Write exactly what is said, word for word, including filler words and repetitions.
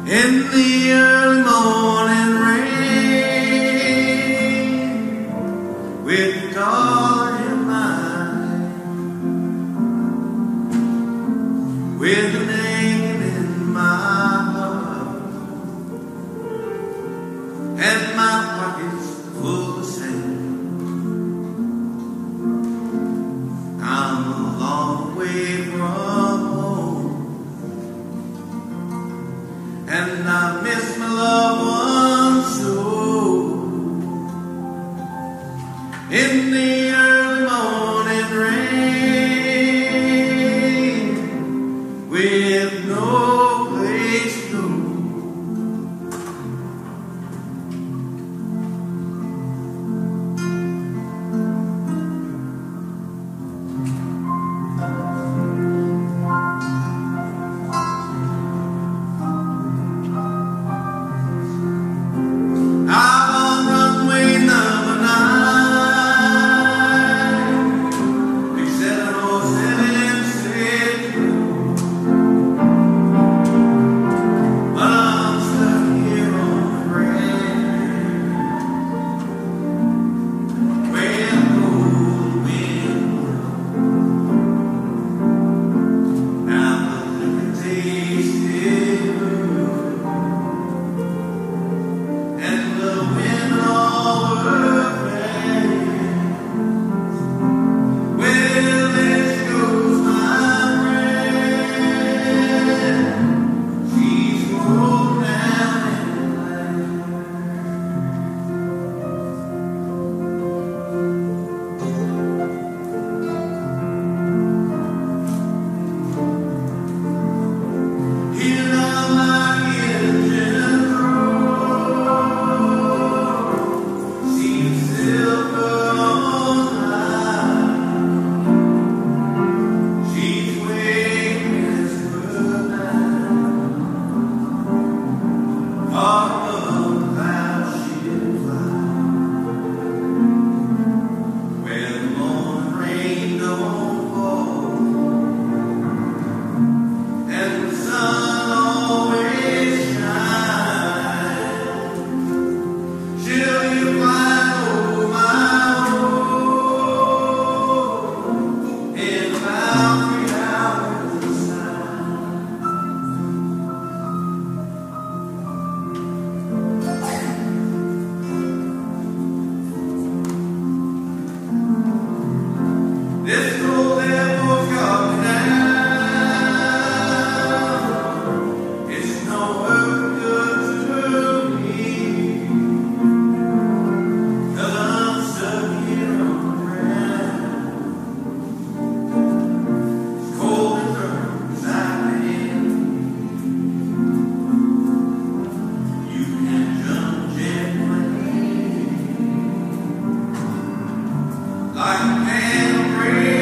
in the early morning rain, with the dollar in my hand, with the name in my heart, and my pockets full of sand. I'm a long way from home, and I miss my loved ones so. In the early morning rain, with no place to go. Like a man